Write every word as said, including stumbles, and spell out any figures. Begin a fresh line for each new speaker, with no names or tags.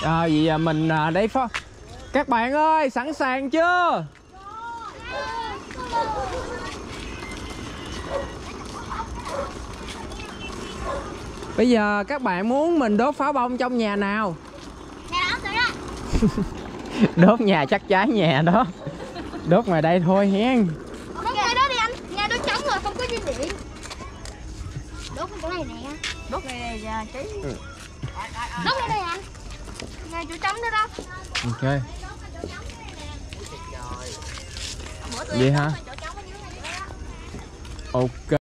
À, vậy giờ mình à, đây phó. Các bạn ơi, sẵn sàng chưa? Bây giờ các bạn muốn mình đốt pháo bông trong nhà nào?
Nhà đó rồi đó.
Đốt nhà chắc cháy nhà đó. Đốt ngoài đây thôi hen.
Đốt ngay đó đi anh. Nhà đó trống rồi, không có dây điện. Đốt cái này nè. Đốt này nè nha, cháy. Ừ. Đốt đây đây anh. Ngay chỗ trống đó đó.
Ok. Vậy hả? Ok.